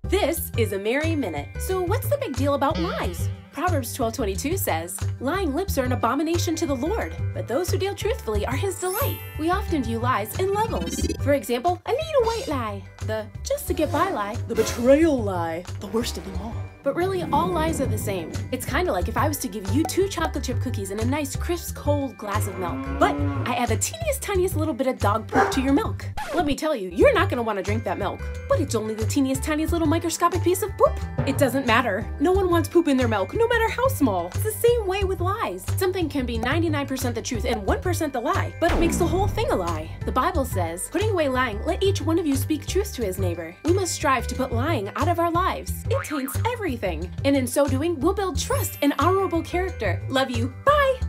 This is a Merry Minute. So what's the big deal about lies? Proverbs 12:22 says, "Lying lips are an abomination to the Lord, but those who deal truthfully are his delight." We often view lies in levels. For example, a little white lie, the just to get by lie, the betrayal lie, the worst of them all. But really, all lies are the same. It's kind of like if I was to give you 2 chocolate chip cookies and a nice crisp cold glass of milk, but I add the tiniest little bit of dog poop to your milk. Let me tell you, you're not going to want to drink that milk, but it's only the tiniest little microscopic piece of poop. It doesn't matter. No one wants poop in their milk, no matter how small. It's the same way with lies. Something can be 99% the truth and 1% the lie, but it makes the whole thing a lie. The Bible says, "Putting away lying, let each one of you speak truth to his neighbor." We must strive to put lying out of our lives. It taints everything. And in so doing, we'll build trust and honorable character. Love you. Bye!